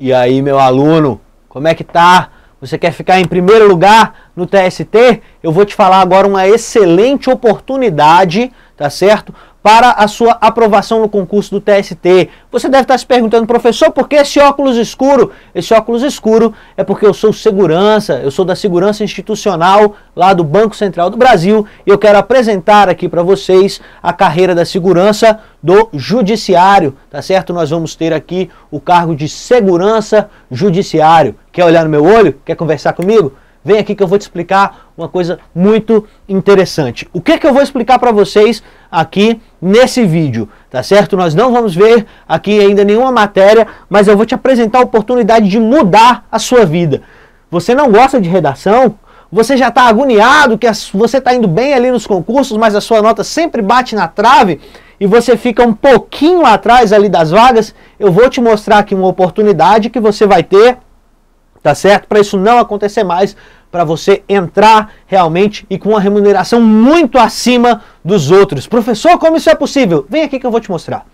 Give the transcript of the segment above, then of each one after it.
E aí, meu aluno, como é que tá? Você quer ficar em primeiro lugar no TST? Eu vou te falar agora uma excelente oportunidade, tá certo? Para a sua aprovação no concurso do TST. Você deve estar se perguntando, professor, por que esse óculos escuro? Esse óculos escuro é porque eu sou segurança, eu sou da segurança institucional lá do Banco Central do Brasil e eu quero apresentar aqui para vocês a carreira da segurança do judiciário, tá certo? Nós vamos ter aqui o cargo de segurança judiciário. Quer olhar no meu olho? Quer conversar comigo? Vem aqui que eu vou te explicar uma coisa muito interessante. O que eu vou explicar para vocês aqui nesse vídeo, tá certo? Nós não vamos ver aqui ainda nenhuma matéria, mas eu vou te apresentar a oportunidade de mudar a sua vida. Você não gosta de redação? Você já está agoniado que você está indo bem ali nos concursos, mas a sua nota sempre bate na trave e você fica um pouquinho atrás ali das vagas? Eu vou te mostrar aqui uma oportunidade que você vai ter, tá certo? Para isso não acontecer mais, para você entrar realmente e com uma remuneração muito acima dos outros. Professor, como isso é possível? Vem aqui que eu vou te mostrar.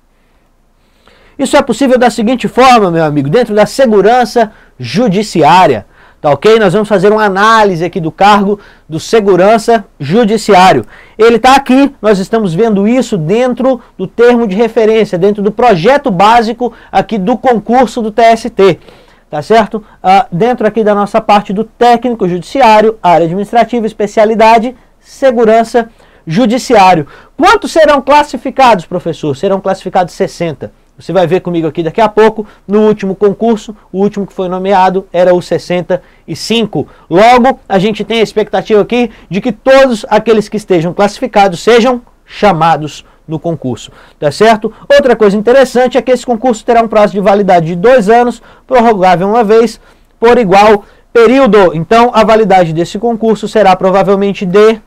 Isso é possível da seguinte forma, meu amigo, dentro da segurança judiciária, tá ok? Nós vamos fazer uma análise aqui do cargo do segurança judiciário. Ele está aqui, nós estamos vendo isso dentro do termo de referência, dentro do projeto básico aqui do concurso do TST. Tá certo? Dentro aqui da nossa parte do técnico judiciário, área administrativa, especialidade, segurança judiciário. Quantos serão classificados, professor? Serão classificados 60. Você vai ver comigo aqui daqui a pouco, no último concurso, o último que foi nomeado era o 65. Logo, a gente tem a expectativa aqui de que todos aqueles que estejam classificados sejam chamados no concurso, tá certo? Outra coisa interessante é que esse concurso terá um prazo de validade de 2 anos, prorrogável uma vez, por igual período. Então, a validade desse concurso será provavelmente de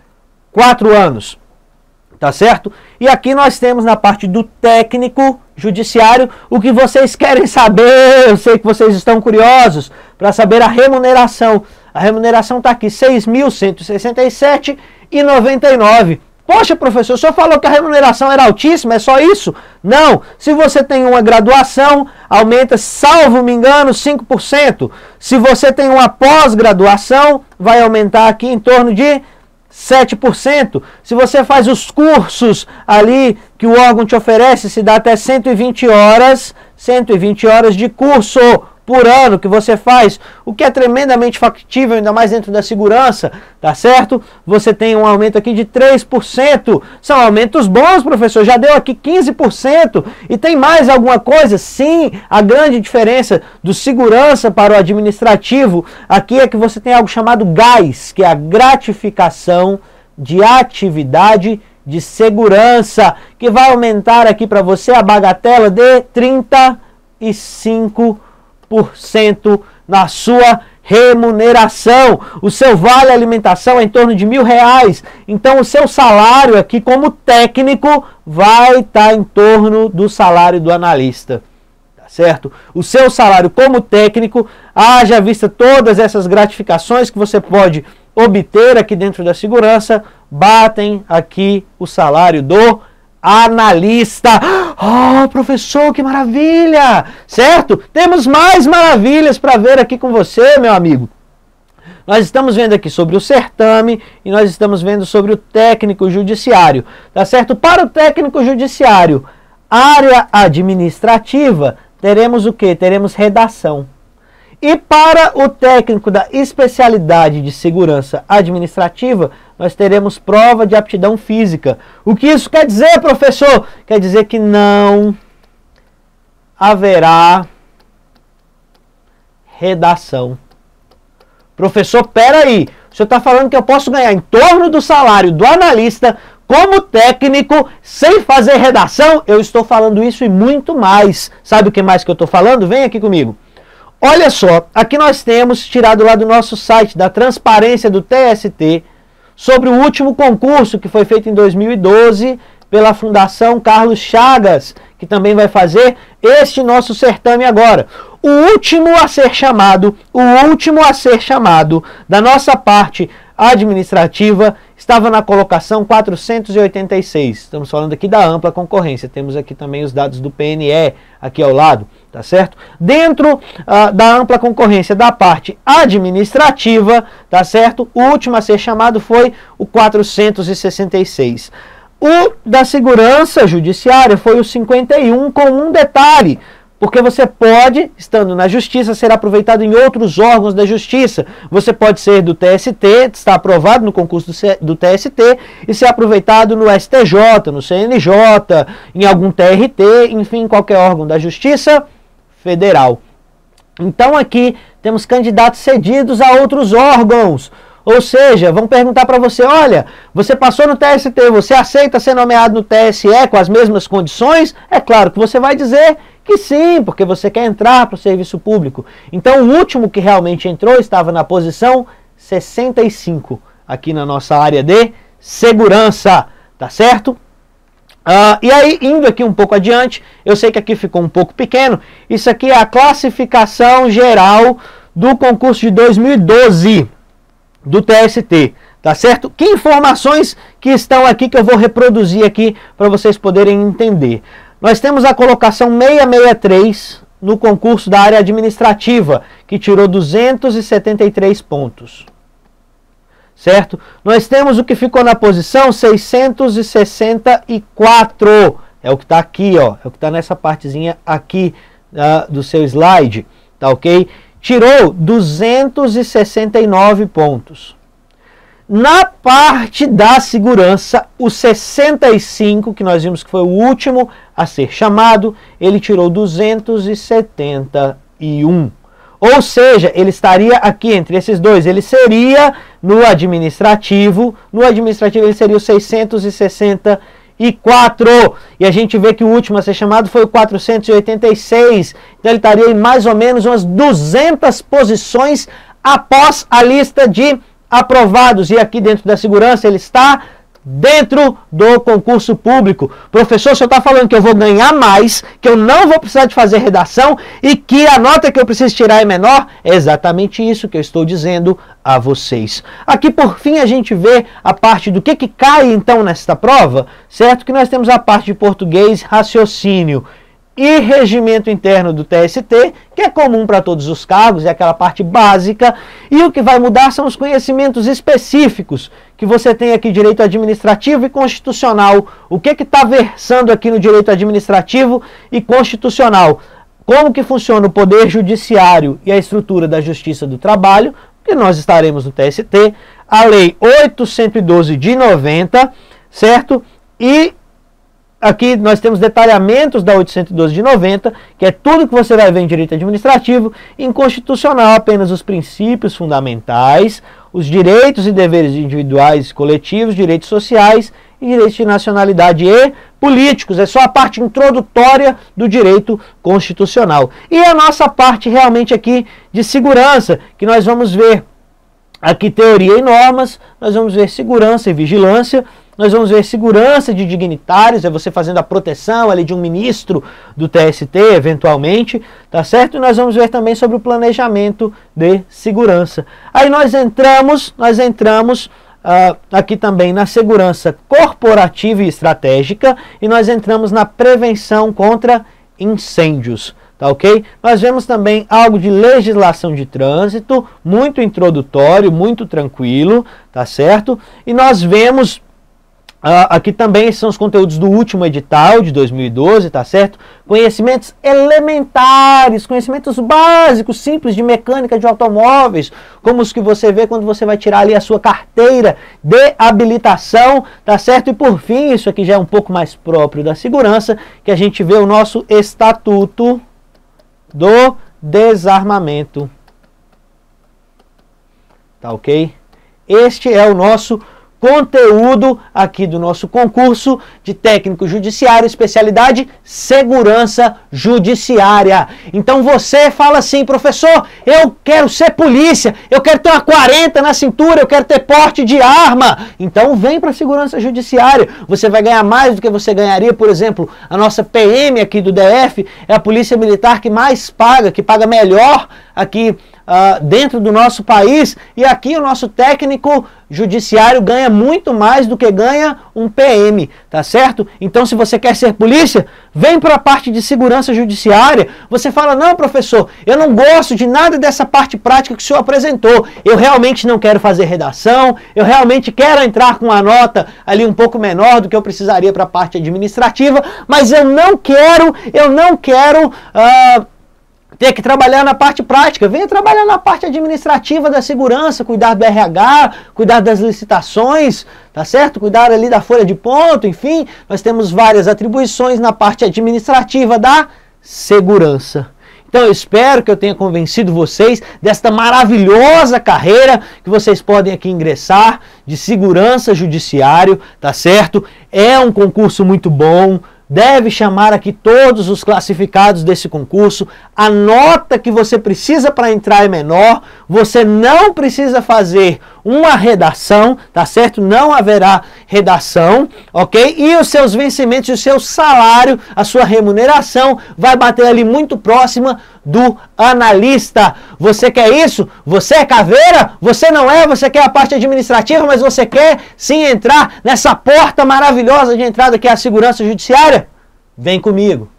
4 anos, tá certo? E aqui nós temos na parte do técnico judiciário o que vocês querem saber. Eu sei que vocês estão curiosos para saber a remuneração. A remuneração está aqui, R$ 6.167,99. Poxa, professor, o senhor falou que a remuneração era altíssima, é só isso? Não, se você tem uma graduação, aumenta, salvo me engano, 5%. Se você tem uma pós-graduação, vai aumentar aqui em torno de 7%. Se você faz os cursos ali que o órgão te oferece, se dá até 120 horas de curso por ano que você faz, o que é tremendamente factível, ainda mais dentro da segurança, tá certo? Você tem um aumento aqui de 3%, são aumentos bons, professor, já deu aqui 15%, e tem mais alguma coisa? Sim, a grande diferença do segurança para o administrativo, aqui é que você tem algo chamado GAS, que é a gratificação de atividade de segurança, que vai aumentar aqui para você a bagatela de 35% na sua remuneração. O seu vale alimentação é em torno de R$ 1.000. Então o seu salário aqui como técnico vai estar em torno do salário do analista. Tá certo? O seu salário como técnico, haja vista todas essas gratificações que você pode obter aqui dentro da segurança, batem aqui o salário do analista. Oh, professor, que maravilha! Certo? Temos mais maravilhas para ver aqui com você, meu amigo. Nós estamos vendo aqui sobre o certame e nós estamos vendo sobre o técnico judiciário. Tá certo? Para o técnico judiciário, área administrativa, teremos o quê? Teremos redação. E para o técnico da especialidade de segurança administrativa, nós teremos prova de aptidão física. O que isso quer dizer, professor? Quer dizer que não haverá redação. Professor, peraí, o senhor está falando que eu posso ganhar em torno do salário do analista como técnico sem fazer redação? Eu estou falando isso e muito mais. Sabe o que mais que eu estou falando? Vem aqui comigo. Olha só, aqui nós temos, tirado lá do nosso site, da transparência do TST, sobre o último concurso que foi feito em 2012 pela Fundação Carlos Chagas, que também vai fazer este nosso certame agora. O último a ser chamado da nossa parte administrativa estava na colocação 486. Estamos falando aqui da ampla concorrência. Temos aqui também os dados do PNE aqui ao lado, tá certo? Dentro da ampla concorrência da parte administrativa, tá certo? O último a ser chamado foi o 466. O da segurança judiciária foi o 51, com um detalhe, porque você pode, estando na justiça, ser aproveitado em outros órgãos da justiça. Você pode ser do TST, está aprovado no concurso do TST, e ser aproveitado no STJ, no CNJ, em algum TRT, enfim, em qualquer órgão da justiça federal. Então aqui temos candidatos cedidos a outros órgãos. Ou seja, vão perguntar para você, olha, você passou no TST, você aceita ser nomeado no TSE com as mesmas condições? É claro que você vai dizer que sim, porque você quer entrar para o serviço público. Então o último que realmente entrou estava na posição 65, aqui na nossa área de segurança, tá certo? E aí, indo aqui um pouco adiante, eu sei que aqui ficou um pouco pequeno, isso aqui é a classificação geral do concurso de 2012 do TST, tá certo? Que informações que estão aqui que eu vou reproduzir aqui para vocês poderem entender. Nós temos a colocação 663 no concurso da área administrativa, que tirou 273 pontos. Certo? Nós temos o que ficou na posição 664. É o que está aqui, ó. É o que está nessa partezinha aqui do seu slide. Tá ok? Tirou 269 pontos. Na parte da segurança, o 65, que nós vimos que foi o último a ser chamado, ele tirou 271. Ou seja, ele estaria aqui entre esses dois. Ele seria no administrativo ele seria o 664. E a gente vê que o último a ser chamado foi o 486. Então ele estaria em mais ou menos umas 200 posições após a lista de aprovados. E aqui dentro da segurança ele está dentro do concurso público. Professor, o senhor está falando que eu vou ganhar mais, que eu não vou precisar de fazer redação e que a nota que eu preciso tirar é menor? É exatamente isso que eu estou dizendo a vocês. Aqui, por fim, a gente vê a parte do que cai, então, nesta prova, certo? Que nós temos a parte de português, raciocínio e regimento interno do TST, que é comum para todos os cargos, é aquela parte básica, e o que vai mudar são os conhecimentos específicos, que você tem aqui direito administrativo e constitucional. O que está versando aqui no direito administrativo e constitucional? Como que funciona o poder judiciário e a estrutura da justiça do trabalho, que nós estaremos no TST, a lei 812 de 90, certo? E aqui nós temos detalhamentos da 812 de 90, que é tudo que você vai ver em direito administrativo. Em constitucional, apenas os princípios fundamentais, os direitos e deveres individuais e coletivos, direitos sociais e direitos de nacionalidade e políticos. É só a parte introdutória do direito constitucional. E a nossa parte realmente aqui de segurança, que nós vamos ver aqui teoria e normas, nós vamos ver segurança e vigilância, nós vamos ver segurança de dignitários, é você fazendo a proteção ali de um ministro do TST, eventualmente, tá certo? E nós vamos ver também sobre o planejamento de segurança. Aí nós entramos aqui também na segurança corporativa e estratégica, e nós entramos na prevenção contra incêndios, tá ok? Nós vemos também algo de legislação de trânsito, muito introdutório, muito tranquilo, tá certo? E nós vemos aqui também são os conteúdos do último edital de 2012, tá certo? Conhecimentos elementares, conhecimentos básicos, simples de mecânica de automóveis, como os que você vê quando você vai tirar ali a sua carteira de habilitação, tá certo? E por fim, isso aqui já é um pouco mais próprio da segurança, que a gente vê o nosso Estatuto do Desarmamento. Tá ok? Este é o nosso conteúdo aqui do nosso concurso de técnico judiciário, especialidade segurança judiciária. Então você fala assim, professor, eu quero ser polícia, eu quero ter uma 40 na cintura, eu quero ter porte de arma. Então vem para a segurança judiciária. Você vai ganhar mais do que você ganharia, por exemplo, a nossa PM aqui do DF é a polícia militar que mais paga, que paga melhor aqui dentro do nosso país, e aqui o nosso técnico judiciário ganha muito mais do que ganha um PM, tá certo? Então, se você quer ser polícia, vem para a parte de segurança judiciária. Você fala, não, professor, eu não gosto de nada dessa parte prática que o senhor apresentou. Eu realmente não quero fazer redação, eu realmente quero entrar com uma nota ali um pouco menor do que eu precisaria para a parte administrativa, mas eu não quero ter que trabalhar na parte prática. Venha trabalhar na parte administrativa da segurança, cuidar do RH, cuidar das licitações, tá certo? Cuidar ali da folha de ponto, enfim, nós temos várias atribuições na parte administrativa da segurança. Então eu espero que eu tenha convencido vocês desta maravilhosa carreira que vocês podem aqui ingressar de segurança judiciário, tá certo? É um concurso muito bom. Deve chamar aqui todos os classificados desse concurso. A nota que você precisa para entrar é menor. Você não precisa fazer uma redação, tá certo? Não haverá redação, ok? E os seus vencimentos, o seu salário, a sua remuneração vai bater ali muito próxima do analista. Você quer isso? Você é caveira? Você não é? Você quer a parte administrativa, mas você quer sim entrar nessa porta maravilhosa de entrada que é a segurança judiciária? Vem comigo.